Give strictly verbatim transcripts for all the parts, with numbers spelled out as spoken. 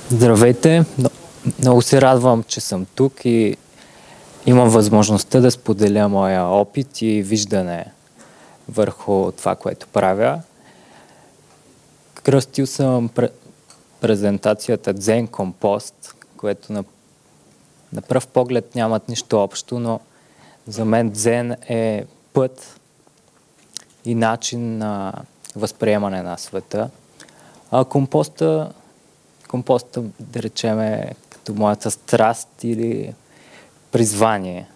Здравейте! Много се радвам, че съм тук и имам възможността да споделя моя опит и виждане върху това, което правя. Кръстил съм пр- презентацията Дзен Компост, което на, на пръв поглед нямат нищо общо, но за мен Дзен е път и начин на възприемане на света. А компоста Компоста, да речем, е като моята страст или призвание.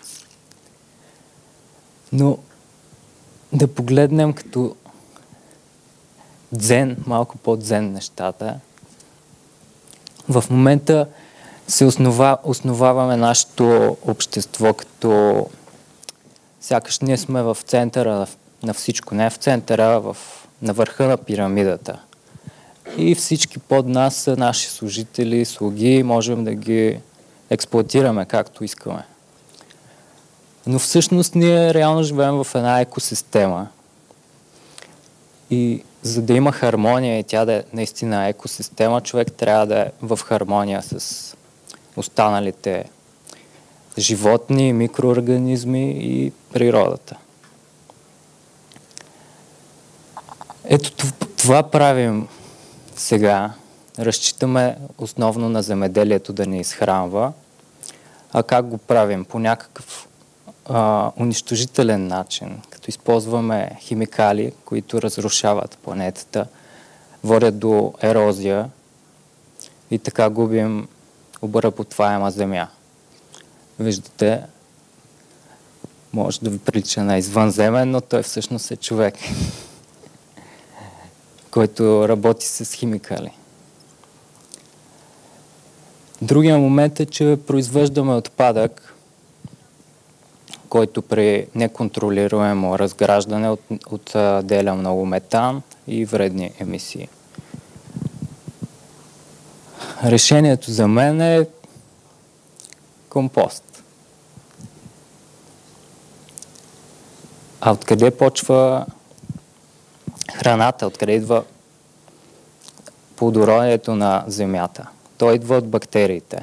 Но да погледнем като дзен, малко по-дзен нещата. В момента се основа, основаваме нашето общество като сякаш ние сме в центъра на всичко, не в центъра, в, на върха на пирамидата. И всички под нас са наши служители, слуги, можем да ги експлоатираме както искаме. Но всъщност ние реално живеем в една екосистема. И за да има хармония и тя да е наистина екосистема, човек трябва да е в хармония с останалите животни, микроорганизми и природата. Ето това правим сега. Разчитаме основно на земеделието да ни изхранва. А как го правим? По някакъв а, унищожителен начин, като използваме химикали, които разрушават планетата, водят до ерозия и така губим обработваема земя. Виждате, може да ви прилича на извънземен, но той всъщност е човек, който работи с химикали. Другия момент е, че произвеждаме отпадък, който при неконтролируемо разграждане от, отделя много метан и вредни емисии. Решението за мен е компост. А откъде почва храната, откъде идва плодородието на земята? То идва от бактериите.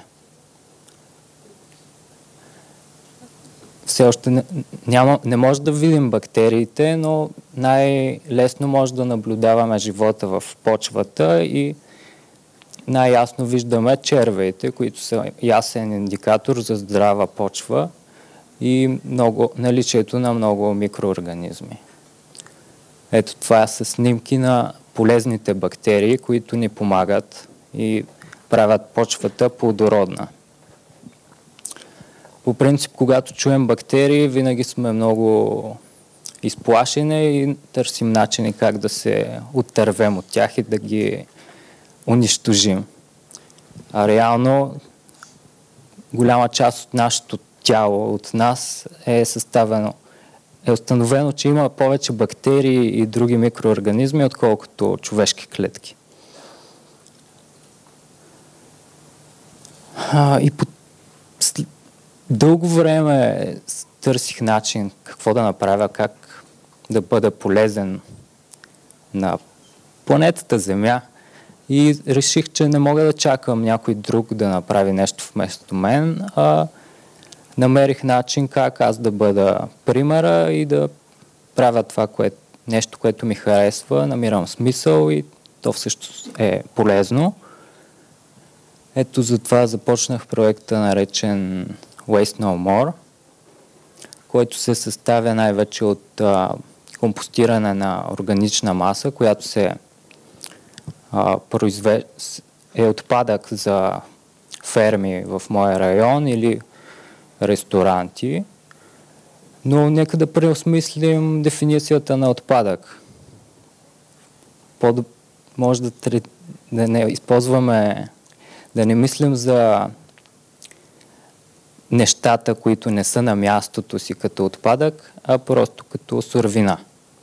Все още не, няма, не може да видим бактериите, но най-лесно може да наблюдаваме живота в почвата и най-ясно виждаме червеите, които са ясен индикатор за здрава почва и много, наличието на много микроорганизми. Ето това са снимки на полезните бактерии, които ни помагат и правят почвата плодородна. По принцип, когато чуем бактерии, винаги сме много изплашени и търсим начини как да се оттървем от тях и да ги унищожим. А реално голяма част от нашето тяло, от нас е съставено е установено, че има повече бактерии и други микроорганизми, отколкото човешки клетки. А, и по дълго време търсих начин какво да направя, как да бъда полезен на планетата Земя и реших, че не мога да чакам някой друг да направи нещо вместо мен, а намерих начин как аз да бъда примера и да правя това, което, нещо, което ми харесва, намирам смисъл и то всъщност е полезно. Ето затова започнах проекта, наречен Waste No More, който се съставя най-вече от а, компостиране на органична маса, която се а, произве... е отпадък за ферми в моя район или ресторанти, но нека да преосмислим дефиницията на отпадък. Под... Може да, тре... да не използваме, да не мислим за нещата, които не са на мястото си като отпадък, а просто като суровина.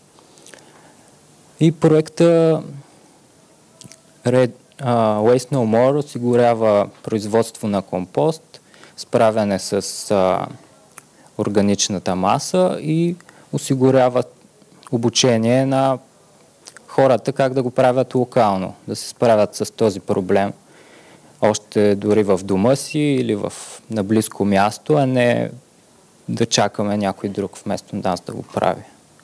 И проекта Red, uh, Waste No More осигурява производство на компост, справяне с uh, органичната маса и осигурява обучение на хората как да го правят локално, да се справят с този проблем още дори в дома си или в, на близко място, а не да чакаме някой друг вместо нас да го прави.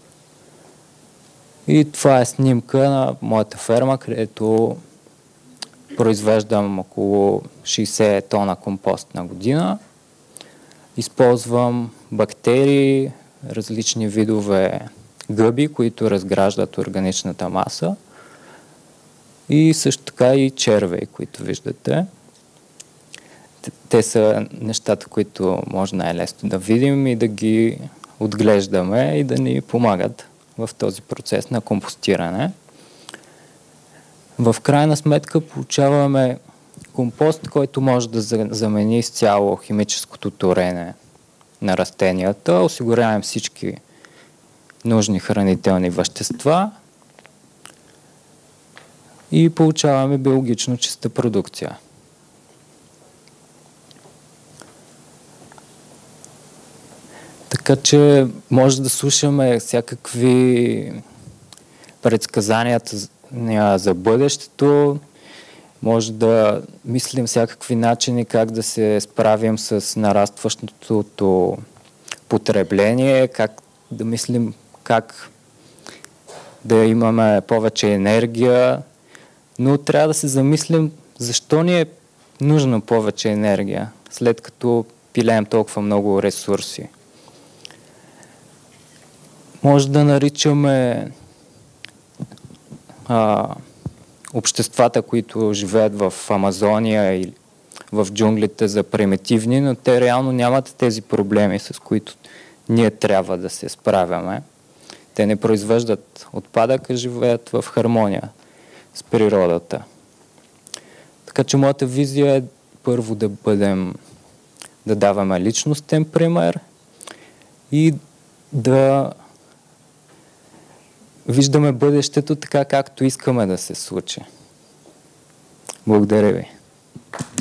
И това е снимка на моята ферма, където произвеждам около шейсет тона компост на година. Използвам бактерии, различни видове гъби, които разграждат органичната маса. И също така и червеи, които виждате. Те са нещата, които може най-лесно да видим и да ги отглеждаме и да ни помагат в този процес на компостиране. В крайна сметка получаваме компост, който може да замени изцяло химическото торене на растенията. Осигуряваме всички нужни хранителни вещества и получаваме биологично чиста продукция. Така че може да слушаме всякакви предсказанията за бъдещето, може да мислим всякакви начини как да се справим с нарастващото потребление, как да мислим как да имаме повече енергия, но трябва да се замислим защо ни е нужно повече енергия, след като пилеем толкова много ресурси. Може да наричаме а, обществата, които живеят в Амазония или в джунглите за примитивни, но те реално нямат тези проблеми, с които ние трябва да се справяме. Те не произвеждат отпадък, а живеят в хармония с природата. Така че моята визия е първо да бъдем, да даваме личностен пример и да виждаме бъдещето така, както искаме да се случи. Благодаря ви.